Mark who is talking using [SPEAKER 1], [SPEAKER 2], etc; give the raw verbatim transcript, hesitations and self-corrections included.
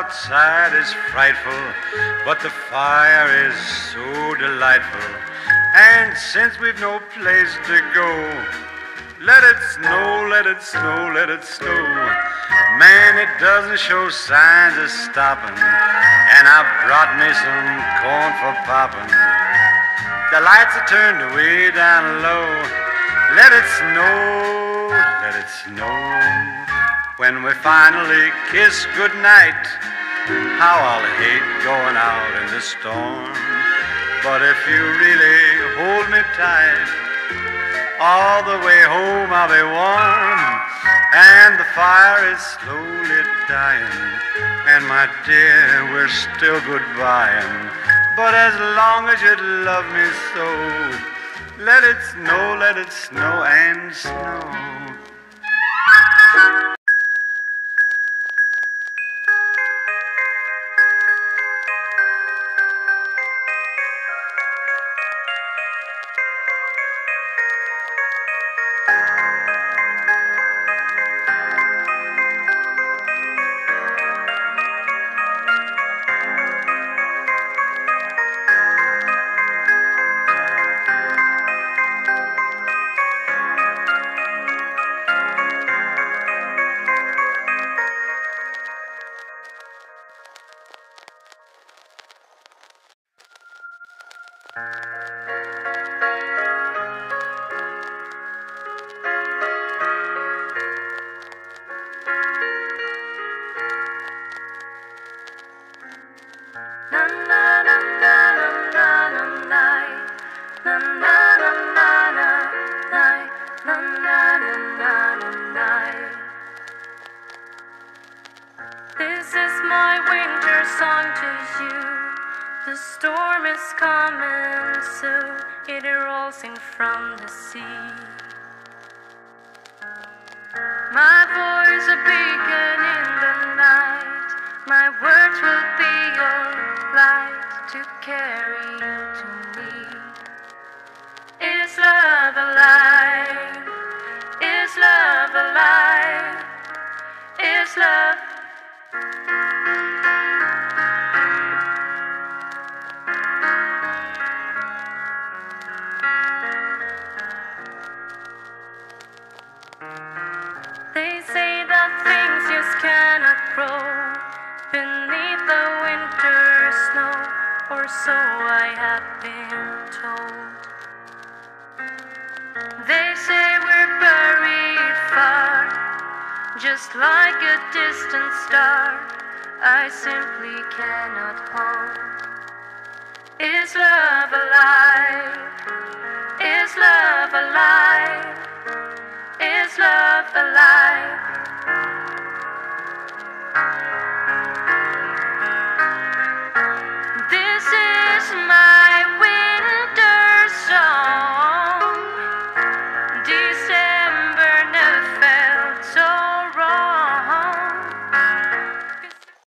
[SPEAKER 1] outside is frightful, but the fire is so delightful. And since we've no place to go, let it snow, let it snow, let it snow. Man, it doesn't show signs of stopping, and I brought me some corn for popping. The lights are turned way down low. Let it snow, let it snow. When we finally kiss goodnight, how I'll hate going out in the storm. But if you really hold me tight, all the way home I'll be warm. And the fire is slowly dying, and my dear, we're still goodbying. But as long as you love me so, let it snow, let it snow and snow.
[SPEAKER 2] This is my winter song to you. The storm is coming soon. It rolls in from the sea. My voice a beacon in the night. My words will be your light to carry you to me. Is love alive? Is love alive? Is love? They say that things just cannot grow beneath the winter snow, or so I have been told. They say we're buried far, just like a distant star I simply cannot hold. Is love